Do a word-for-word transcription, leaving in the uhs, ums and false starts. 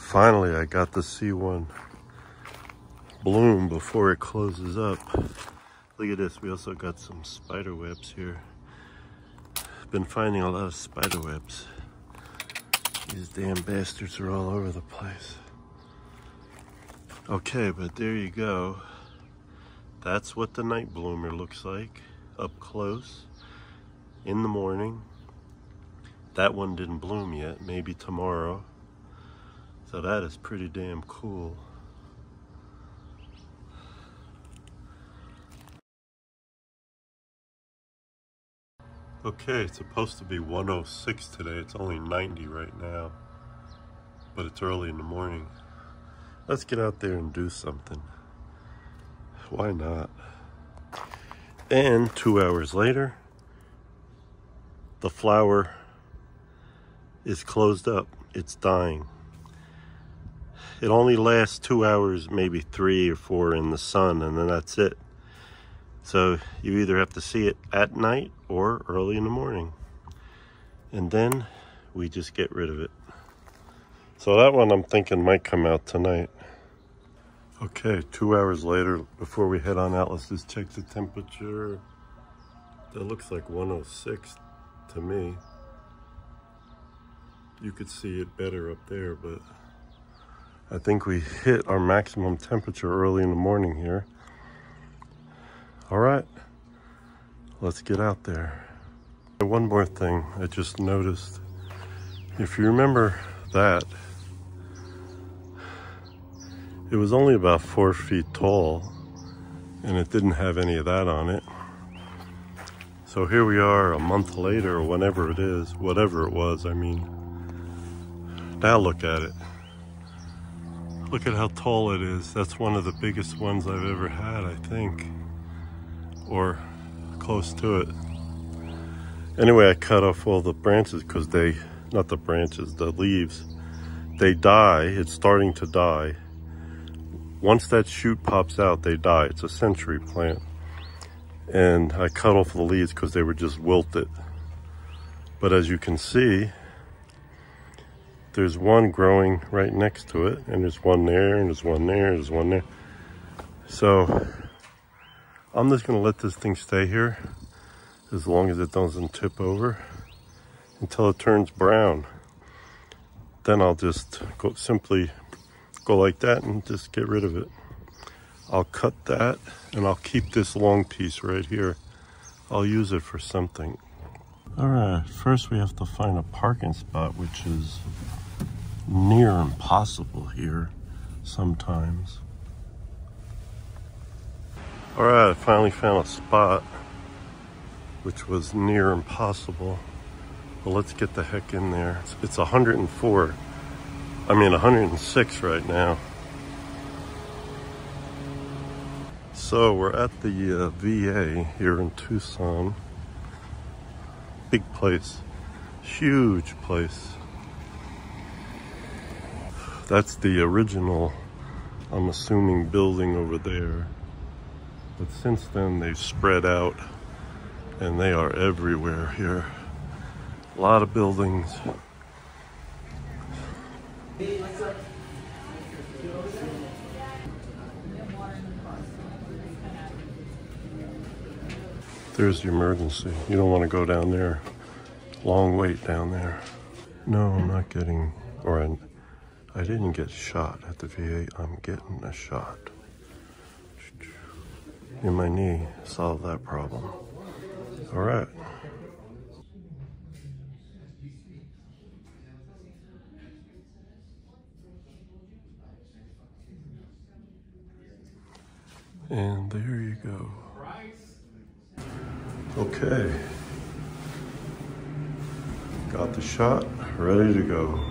Finally, I got to see one bloom before it closes up. Look at this, we also got some spider webs here. Been finding a lot of spider webs. These damn bastards are all over the place. Okay, but there you go. That's what the night bloomer looks like, up close, in the morning. That one didn't bloom yet, maybe tomorrow. So that is pretty damn cool. Okay, it's supposed to be one oh six today. It's only ninety right now, but it's early in the morning. Let's get out there and do something. Why not? And two hours later, the flower is closed up. It's dying. It only lasts two hours, maybe three or four in the sun, and then that's it. So you either have to see it at night or early in the morning. And then we just get rid of it. So that one I'm thinking might come out tonight. Okay, two hours later, before we head on out, let's just check the temperature. That looks like one oh six to me. You could see it better up there, but I think we hit our maximum temperature early in the morning here. All right, let's get out there. One more thing I just noticed. If you remember that, it was only about four feet tall and it didn't have any of that on it. So here we are a month later, or whenever it is, whatever it was, I mean. Now look at it. Look at how tall it is. That's one of the biggest ones I've ever had, I think. Or close to it. Anyway, I cut off all the branches because they, not the branches, the leaves, they die. It's starting to die. Once that shoot pops out, they die. It's a century plant. And I cut off the leaves because they were just wilted. But as you can see, there's one growing right next to it, and there's one there, and there's one there, there's one there. So I'm just gonna let this thing stay here as long as it doesn't tip over until it turns brown. Then I'll just go simply go like that and just get rid of it. I'll cut that and I'll keep this long piece right here. I'll use it for something. All right, first we have to find a parking spot, which is near impossible here sometimes. All right, I finally found a spot, which was near impossible. Well, let's get the heck in there. It's, it's one hundred four. I mean, one hundred six right now. So we're at the uh, V A here in Tucson. Big place, huge place. That's the original, I'm assuming, building over there. But since then, they've spread out and they are everywhere here. A lot of buildings. There's the emergency. You don't want to go down there. Long wait down there. No, I'm not getting, or I, I didn't get shot at the V A. I'm getting a shot in my knee. Solve that problem. All right. And there you go. Okay. Got the shot, ready to go.